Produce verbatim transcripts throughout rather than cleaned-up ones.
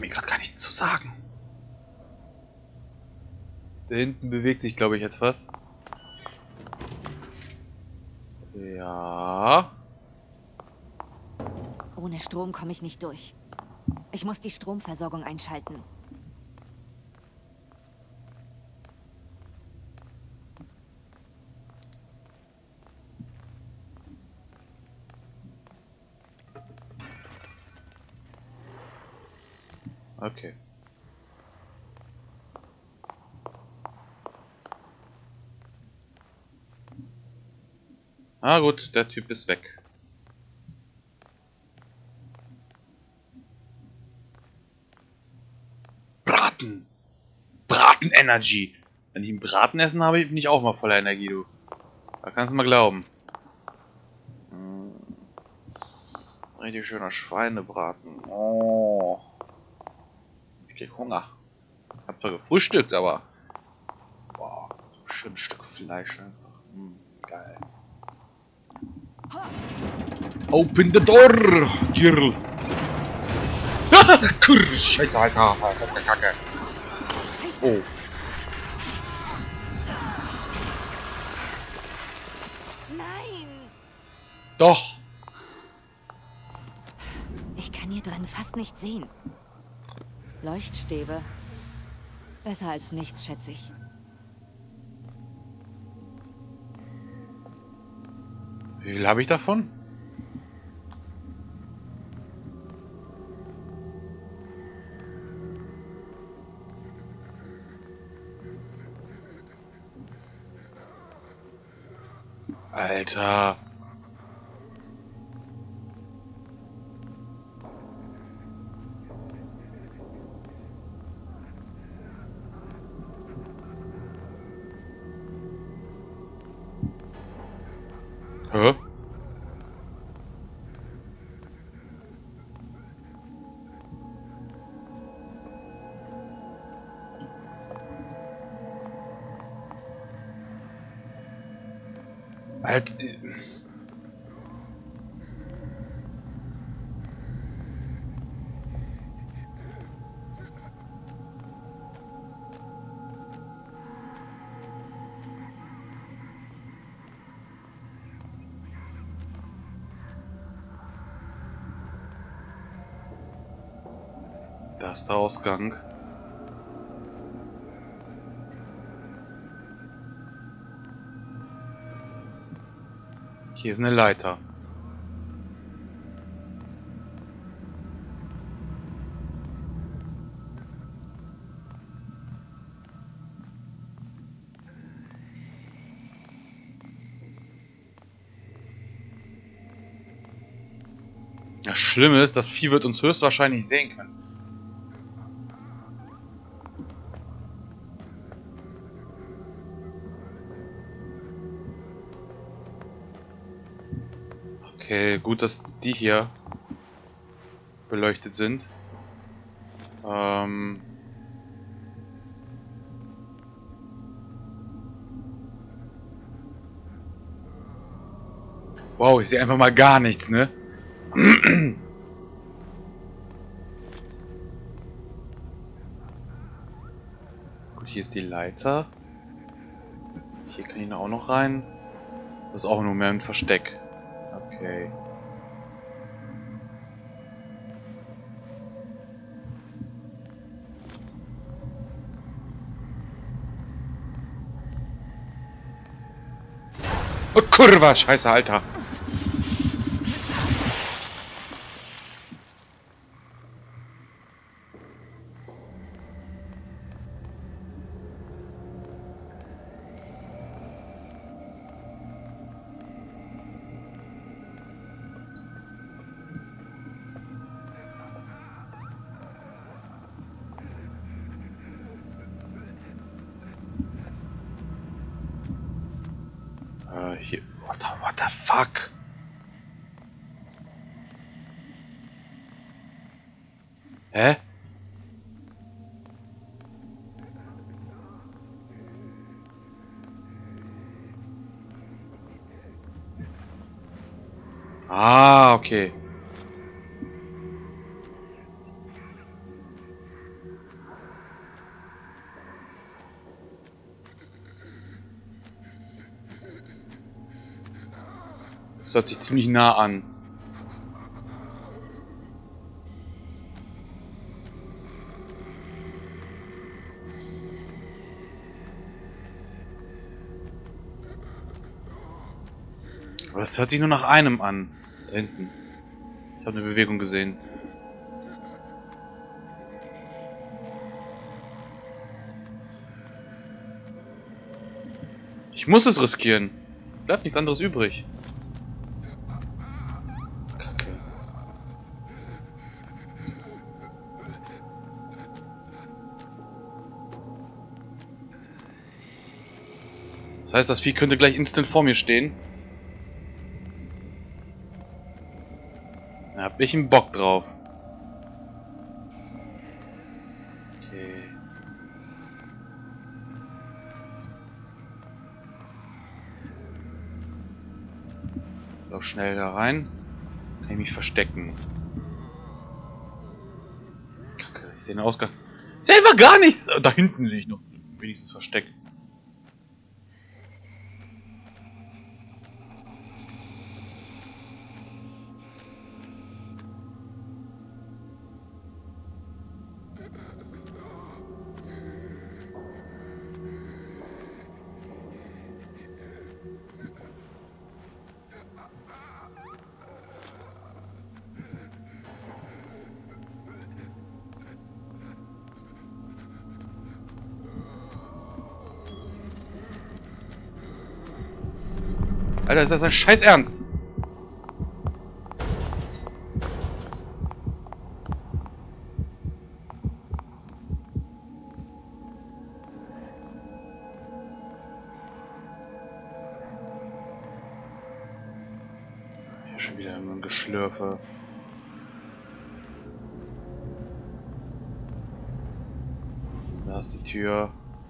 mir gerade gar nichts zu sagen. Da hinten bewegt sich, glaube ich, etwas. Ja. Ohne Strom komme ich nicht durch. Ich muss die Stromversorgung einschalten. Okay. Ah gut, der Typ ist weg. Braten! Braten Energy! Wenn ich einen Braten essen habe, bin ich auch mal voller Energie, du. Da kannst du mal glauben. Hm. Richtig schöner Schweinebraten. Oh. Ich krieg Hunger. Hab zwar gefrühstückt, aber... Boah, so ein schönes Stück Fleisch einfach. Hm, geil. Open the door, girl! Kurz, Scheiße, Alter. Kacke. Oh. Nein! Doch. Ich kann hier drin fast nicht sehen. Leuchtstäbe. Besser als nichts, schätze ich. Wie viel habe ich davon? Alter. Hä? Halt. Da ist der Ausgang. Hier ist eine Leiter. Das Schlimme ist, das Vieh wird uns höchstwahrscheinlich sehen können. Okay, gut, dass die hier beleuchtet sind. Ähm... Wow, ich sehe einfach mal gar nichts, ne? Gut, hier ist die Leiter. Hier kann ich auch noch rein. Das ist auch nur mehr ein Versteck. Okay. Oh, Kurva, scheiße, Alter. Äh, hier. What the, what the fuck? Hä? Ah, okay. Das hört sich ziemlich nah an. Aber das hört sich nur nach einem an. Da hinten. Ich habe eine Bewegung gesehen. Ich muss es riskieren. Bleibt nichts anderes übrig. Kacke. Das heißt, das Vieh könnte gleich instant vor mir stehen. Da hab ich einen Bock drauf. Okay. Lauf schnell da rein. Kann ich mich verstecken. Kacke, ich sehe den Ausgang. Selber gar nichts! Da hinten sehe ich noch wenigstens Versteck. Alter, ist das ein Scheiß Ernst? Hier schon wieder ein Geschlürfe. Da ist die Tür.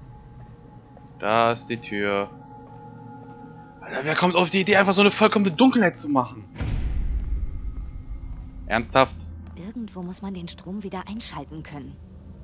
Da ist die Tür. Alter, wer kommt auf die Idee, einfach so eine vollkommene Dunkelheit zu machen? Ernsthaft? Irgendwo muss man den Strom wieder einschalten können.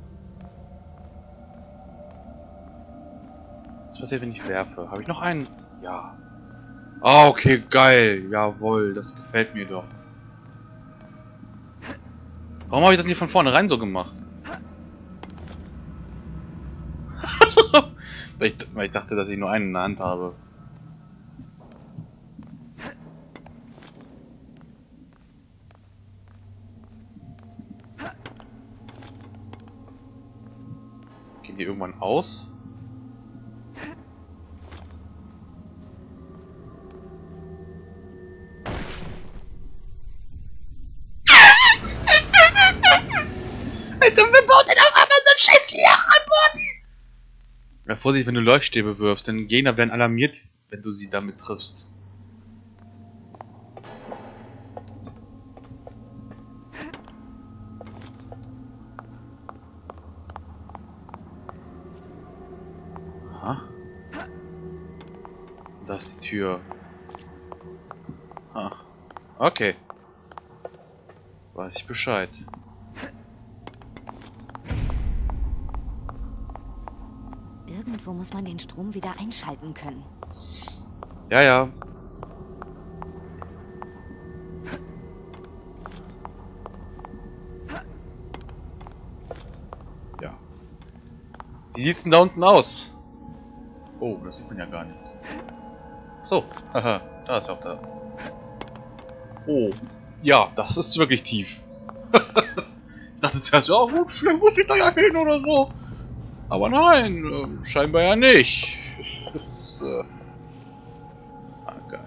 Was passiert, wenn ich werfe? Habe ich noch einen? Ja. Ah, okay, geil. Jawohl, das gefällt mir doch. Warum habe ich das nicht von vornherein so gemacht? weil, ich, weil ich dachte, dass ich nur einen in der Hand habe. Gehen die irgendwann aus? Alter, wer baut denn auf einmal so ein scheiß Loch an Bord? Ja, Vorsicht, wenn du Leuchtstäbe wirfst, denn Gegner werden alarmiert, wenn du sie damit triffst. Aha. Da ist die Tür. Ah. Okay. Weiß ich Bescheid. Irgendwo muss man den Strom wieder einschalten können. Ja, ja. Ja. Wie sieht's denn da unten aus? Oh, das sieht man ja gar nicht. So, haha, da ist auch da. Oh, ja, das ist wirklich tief. Ich dachte zuerst, ja gut, vielleicht muss ich da ja hin oder so. Aber nein, äh, scheinbar ja nicht. Das, äh ah, geil.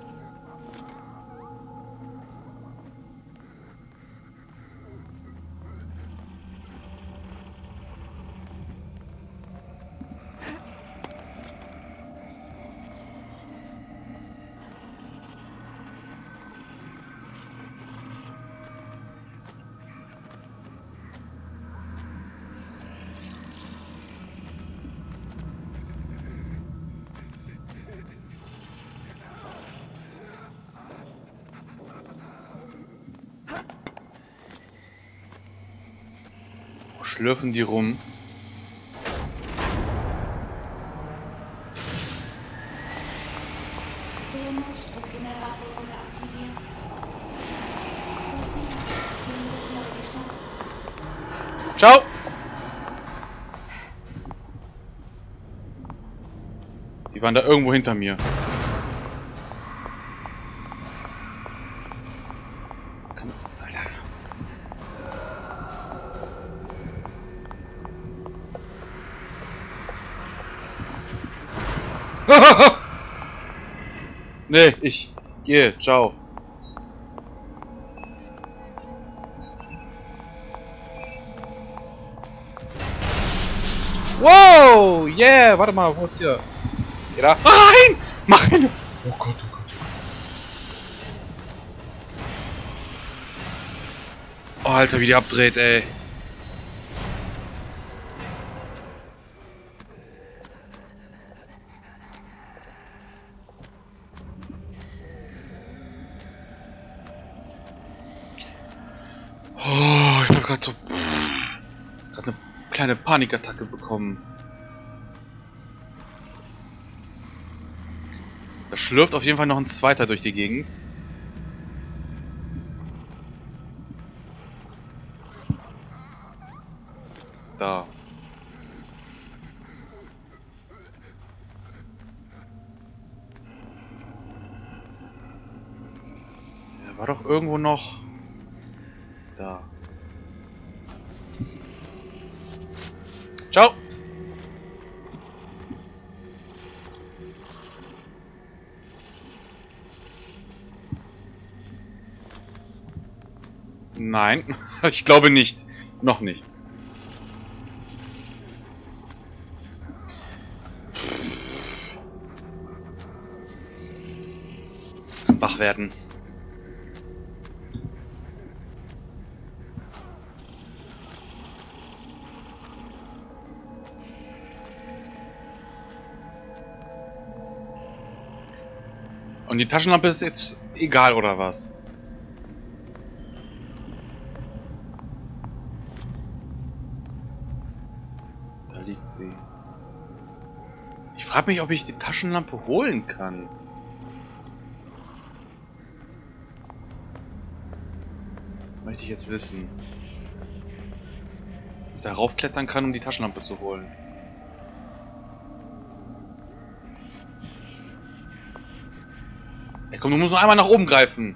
Schlürfen die rum. Der Notstromgenerator wurde aktiviert. Ciao! Die waren da irgendwo hinter mir. Kann- Alter. Nee, ich gehe. Ciao. Wow! Yeah! Warte mal, wo ist hier? Geh da. Nein! Mach hin! Oh Gott, oh Gott. Oh, Alter, wie die abdreht, ey. Oh, ich hab grad so... grad eine kleine Panikattacke bekommen. Da schlürft auf jeden Fall noch ein zweiter durch die Gegend. Da. Der war doch irgendwo noch... Da. Ciao! Nein, ich glaube nicht. Noch nicht. Zum Bach werden. Und die Taschenlampe ist jetzt egal, oder was? Da liegt sie. Ich frage mich, ob ich die Taschenlampe holen kann. Das möchte ich jetzt wissen. Ob ich darauf klettern kann, um die Taschenlampe zu holen. Ey, komm, du musst nur einmal nach oben greifen.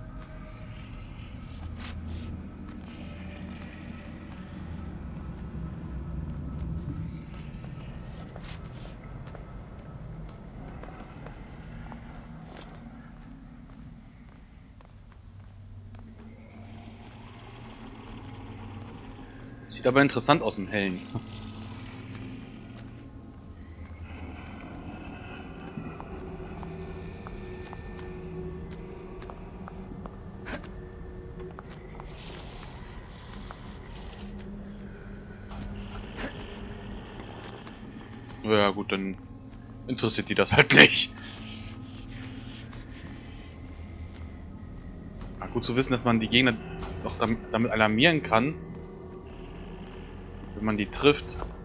Sieht aber interessant aus im Hellen. Ja gut, dann interessiert die das halt nicht. Aber gut zu wissen, dass man die Gegner doch damit alarmieren kann, wenn man die trifft.